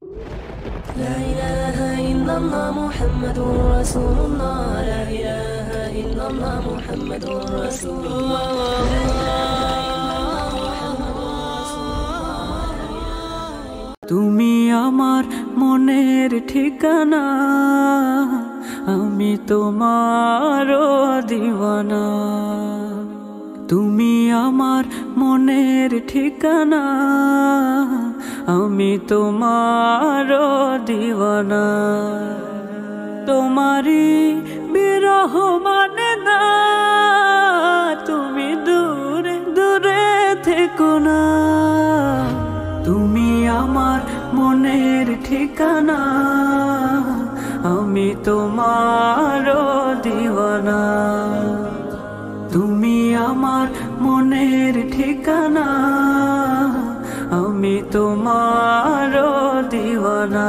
لا إله إلا الله محمد رسول الله لا إله إلا الله محمد رسول الله তুমি আমার মনের ঠিকানা আমি তোমার দিওয়ানা তুমি আমার মনের ঠিকানা আমি তোমার দিওয়ানা তোমারি বিরহ মানে না তুমি দূরে দূরে থেকো না তুমি আমার মনের ঠিকানা আমি তোমার দিওয়ানা তুমি আমার মনের ঠিকানা আমি তোমার দিওয়ানা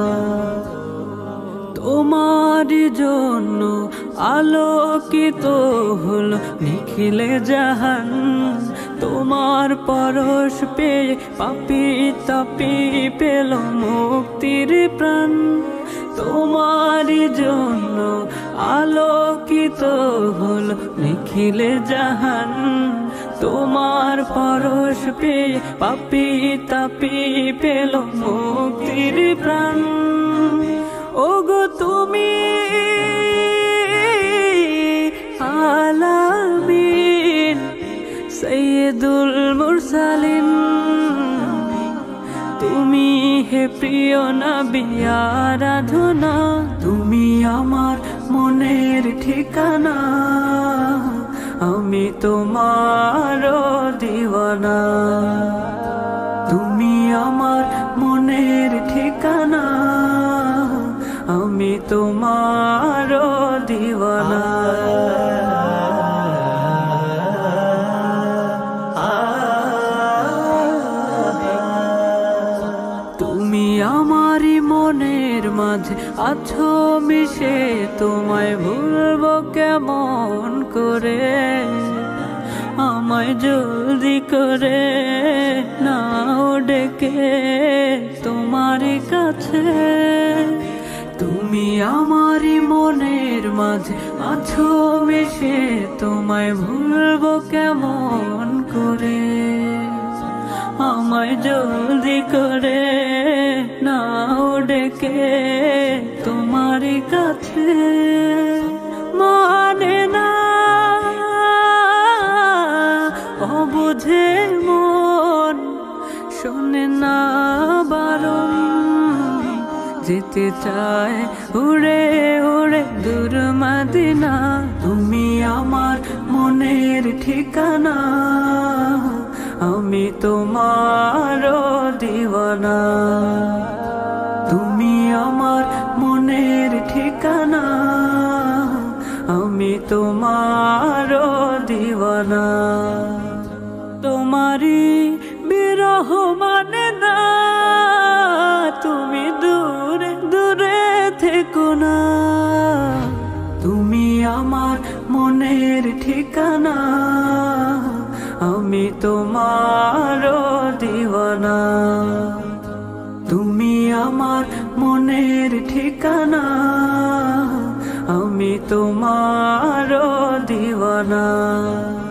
তোমার জন্য আলোকিত হলো নিখিলে জাহান তোমার পরশ পেয়ে পাপী তাপী পেল মুক্তির প্রাণ তোমার জন্য আলোকিত হলো নিখিলে জাহান তোমার পরশ পেয়ে পাপী তাপী পেল মুক্তির প্রাণ ওগো তুমি আলামিন সৈয়দুল মুরসালিন তুমি হে প্রিয় নবী আরাধনা তুমি আমার মনের ঠিকানা আমি তোমার দিওয়ানা তুমি আমার মনের ঠিকানা আমি তোমার দিওয়ানা তুমি আমারই মনের মাঝে আছো মিশে তোমায় ভুলবো কেমন করে আমায় জলদি করে নাও ডেকে তোমার কাছে তুমি আমারই মনের মাঝে আছো মিশে তোমায় ভুলবো কেমন করে আমায় জলদি করে নাও ডেকে তোমার কাছে মানে না অবুঝে মন শোনে না বারণ যেতে চায় উড়ে উড়ে দূর মদিনা তুমি আমার মনের ঠিকানা আমি তোমার দিওয়ানা তুমি আমার মনের ঠিকানা আমি তোমার দিওয়ানা তোমারি বিরহ মানে না তুমি দূরে দূরে থেকো না তুমি আমার মনের ঠিকানা আমি তোমার দিওয়ানা তুমি আমার মনের ঠিকানা আমি তোমার দিওয়ানা।